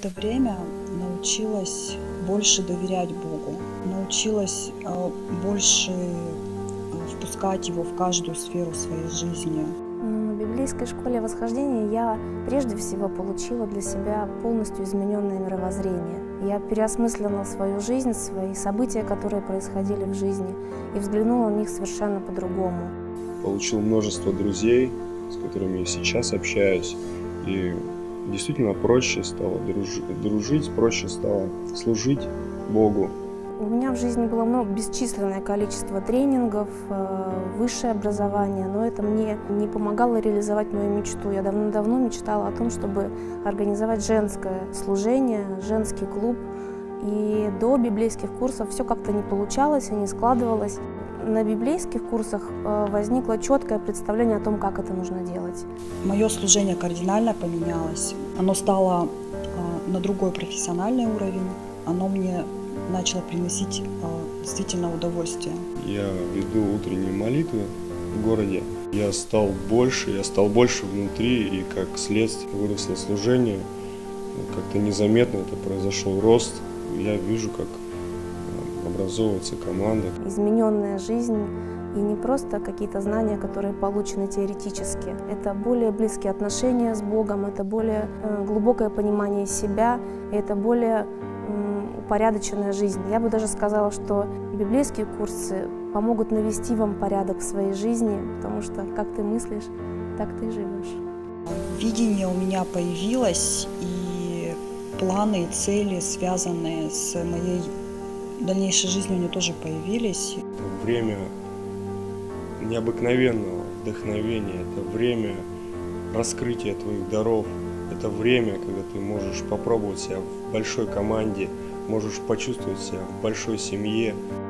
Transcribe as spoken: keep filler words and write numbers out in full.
это время научилась больше доверять Богу, научилась больше впускать Его в каждую сферу своей жизни. На библейской школе восхождения я прежде всего получила для себя полностью измененное мировоззрение. Я переосмыслила свою жизнь, свои события, которые происходили в жизни, и взглянула на них совершенно по-другому. Получил множество друзей, с которыми я сейчас общаюсь, и действительно проще стало дружить, проще стало служить Богу. У меня в жизни было много, бесчисленное количество тренингов, высшее образование, но это мне не помогало реализовать мою мечту. Я давно-давно мечтала о том, чтобы организовать женское служение, женский клуб. И до библейских курсов все как-то не получалось и не складывалось. На библейских курсах возникло четкое представление о том, как это нужно делать. Мое служение кардинально поменялось. Оно стало на другой профессиональный уровень. Оно мне начало приносить действительно удовольствие. Я веду утренние молитвы в городе. Я стал больше, я стал больше внутри, и как следствие выросло служение. Как-то незаметно это произошел рост. Я вижу, как образовывается команда. Измененная жизнь и не просто какие-то знания, которые получены теоретически. Это более близкие отношения с Богом, это более глубокое понимание себя, это более упорядоченная жизнь. Я бы даже сказала, что библейские курсы помогут навести вам порядок в своей жизни, потому что как ты мыслишь, так ты и живешь. Видение у меня появилось, и планы и цели, связанные с моей дальнейшей жизнью, они тоже появились. Это время необыкновенного вдохновения, это время раскрытия твоих даров, это время, когда ты можешь попробовать себя в большой команде, можешь почувствовать себя в большой семье.